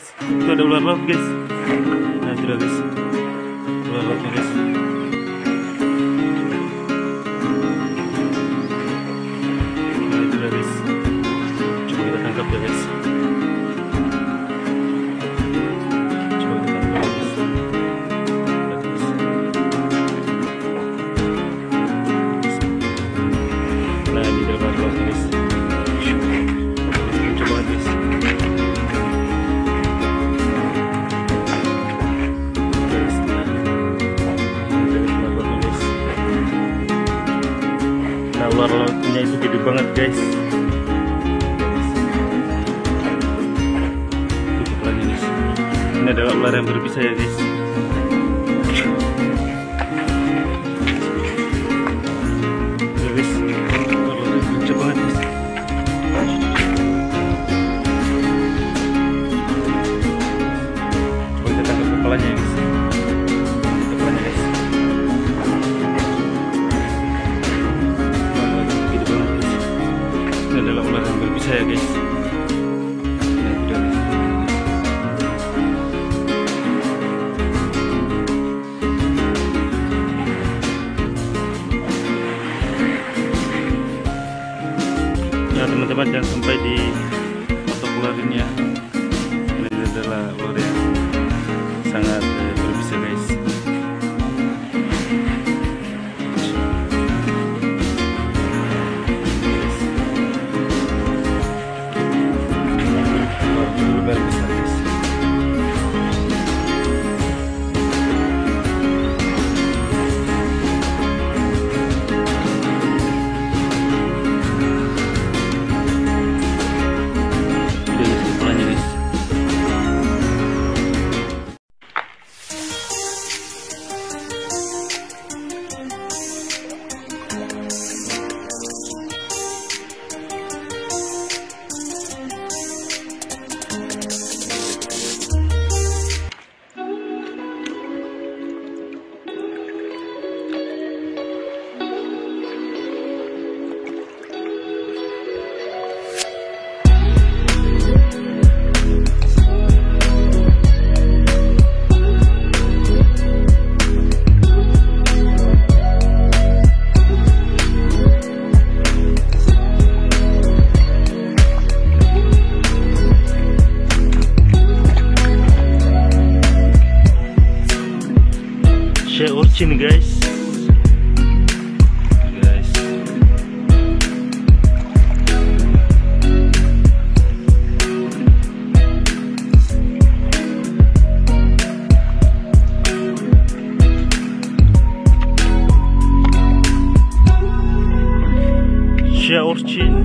guys. Itu ada ular laut guys. Nah itu dah guys, ular lautnya guys. Nah itu dah guys, coba kita tangkap ya guys. Coba kita tangkap ya guys. Nah ini ada ular laut guys. Coba guys. Ular lautnya itu gede banget guys. Tutup lagi guys. Ini adalah ular yang berbisa ya guys. Tuh guys, ular lautnya lucu banget guys. Coba kita tangkap kepalanya ya guys. Kepalanya guys. Ini adalah ular yang berbisa ya guys. Nah itu dah guys. Nah teman-teman, jangan sampai di foto ular ini ya. Ini adalah ular yang sangat berbisa guys. Urchin guys. Urchin.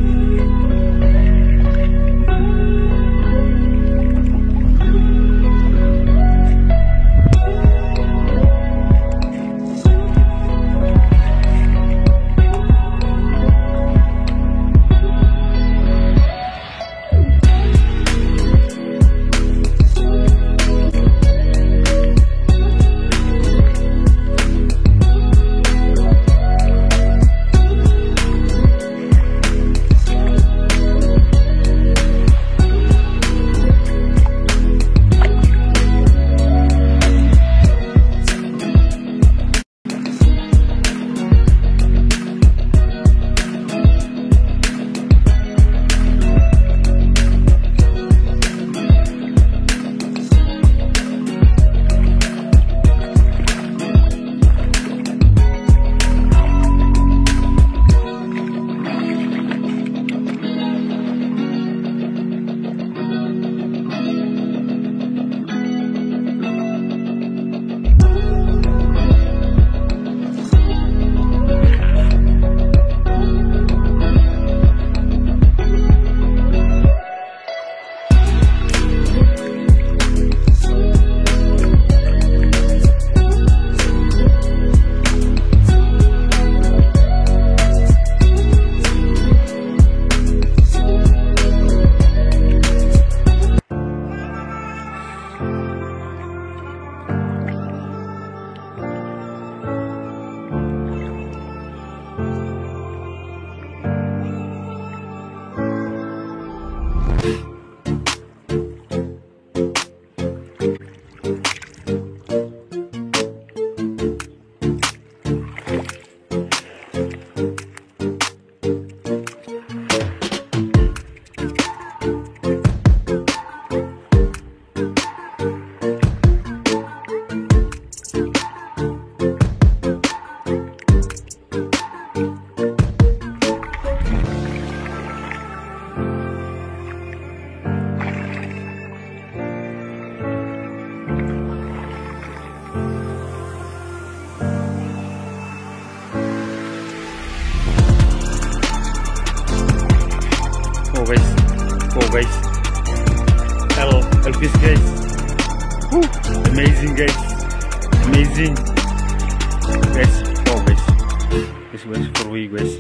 guys, Elvis guys. Amazing guys, amazing guys. Oh guys, this was for we guys.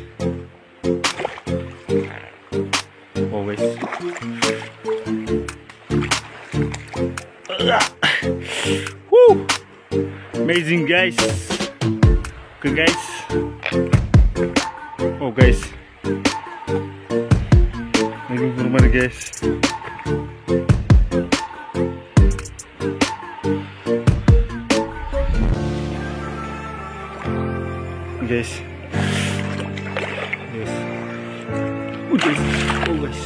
Oh guys. Woo! Amazing guys. Okay guys. Oh guys. Lagi rumah guys. Guys. Yes. Guys. Oh guys.